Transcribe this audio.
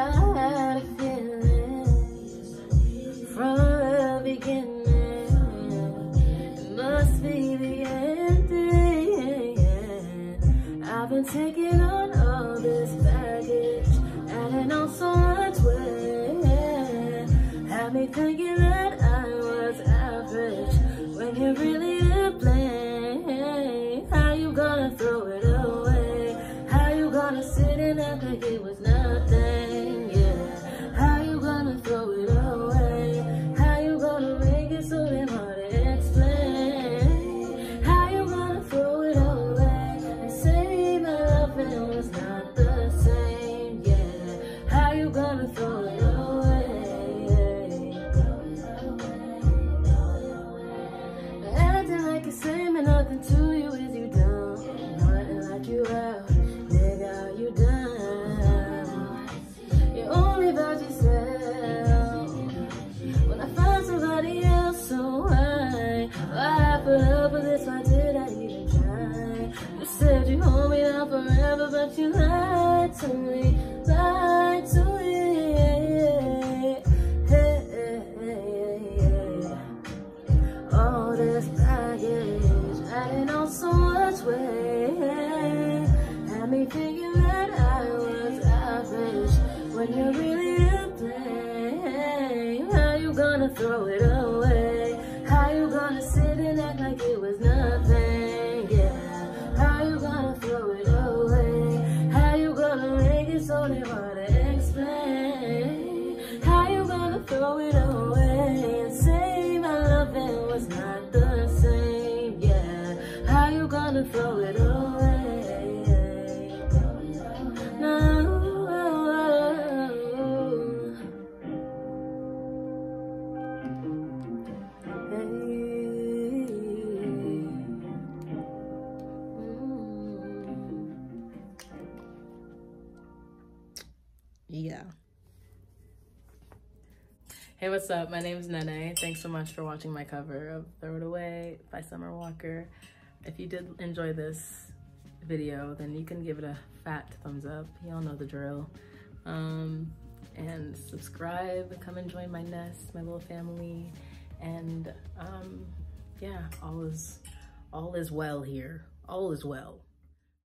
had a feeling from the beginning. It must be the ending. I've been taking on all this baggage, adding on so much weight. Had me thinking that I was average when you're really to blame. How you gonna throw it away? How you gonna sit and act like it was nothing? Yeah. How you gonna throw it away? How you gonna make it so damn hard to explain? How you gonna throw it away and say my loving was not the same? Yeah. How you gonna throw it away? Acting like it's saying nothing to you is you dumb. Nothing like you out, nigga, you done. You're only about yourself. When I find somebody else, so why I put up with this? Why did I even try? You said you hold me down forever, but you lied to me, lied to me. All this baggage, adding on so much weight, had me thinking that I was average when you're really to blame. How you gonna throw it away? How you gonna sit and act like it was nothing? Yeah. How you gonna throw it away? How you gonna make it so damn hard to explain? How you gonna throw it away and say my loving was not the same? Yeah. How you gonna throw it away? No. Yeah. Hey, what's up? My name is Nene. Thanks so much for watching my cover of Throw It Away by Summer Walker. If you did enjoy this video, then you can give it a fat thumbs up. Y'all know the drill. And subscribe, come and join my nest, my little family. And yeah, all is well here. All is well.